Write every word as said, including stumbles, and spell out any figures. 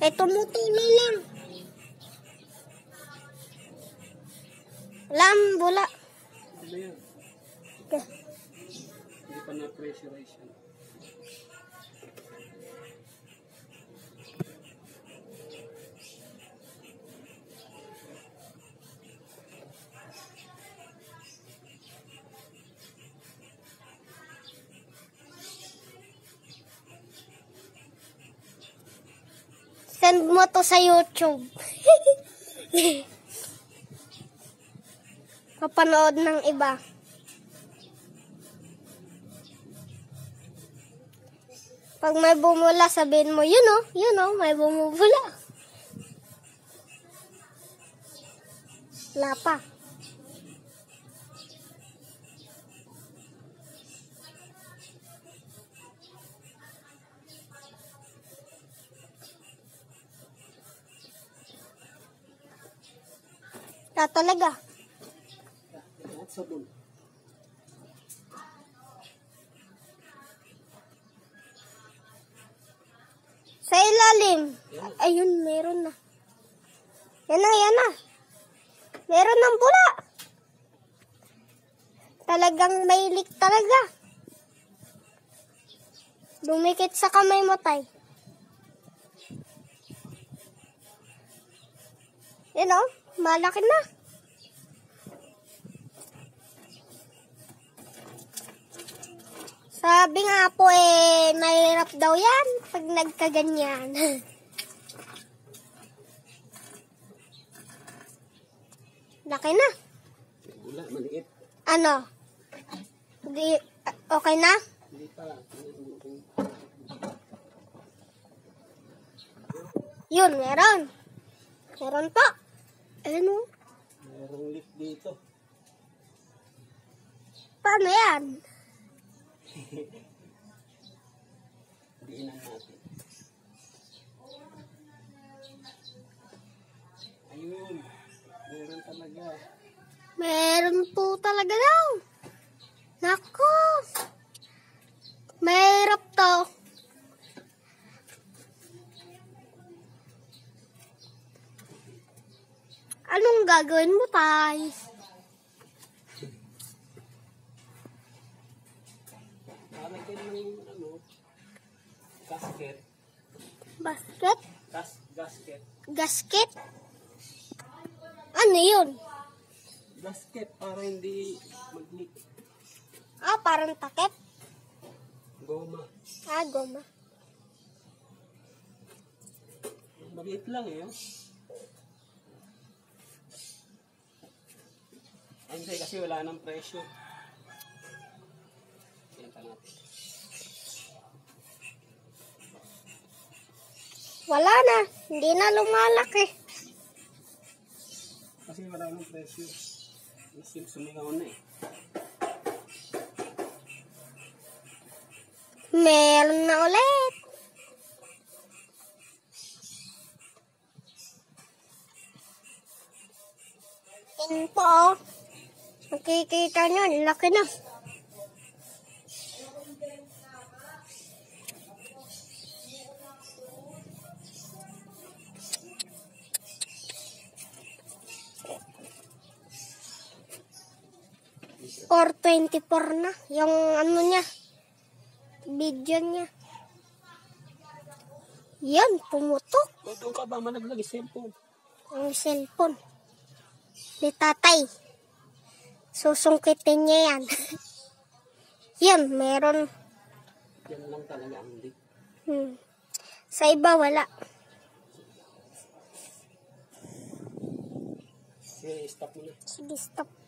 Eh, tumutuloy lang. Lam, bula. Ano yan? Okay. Hindi pa na-pressurize yan. Send mo to sa YouTube. Kapanood ng iba. Pag may bumula, sabihin mo, yun o, yun o, may bumubula. Wala pa. Wala talaga. At sabon. Sa ilalim. Ayun, meron na. Yan na, yan na. Meron ng bula. Talagang may leak talaga. Dumikit sa kamay mo, tay. Yan o, malaki na. Sabi nga po eh, mahirap daw yan pag nagkaganyan. Laki na. Wala, maliit. Ano? Di, okay na? Hindi pa. Yun, meron. Meron pa. Ano? Merong leak dito. Paano yan? Diinan natin. Ayun. Meron talaga. Meron po talaga daw. Nako. Mahirap to. Anong gagawin mo, tay? Lalagyan ng ano, gasket. Basket? Gas, gasket. Gasket? Ano yun? Gasket para hindi mag-leak. Ah, parang takip? Goma. Ah, goma. Maliit lang eh. Oh. Hindi kasi wala nang presyo. Tingnan natin. Wala na. Hindi na lumalaki. Kasi wala nang presyo. Isim sumingaw na eh. Meron na ulit. Yan po. Nakikita nyo, laki na. four twenty-four na. Yung ano niya. Video niya. Yan, pumutok. O, doon ka ba managlag cellphone? Ang cellphone. Ni tatay. Susungkitin niya yan. Yan, meron. Yan lang talaga ang leak. Hmm. Sa iba, wala. Sige, stop mo na. Sige, stop.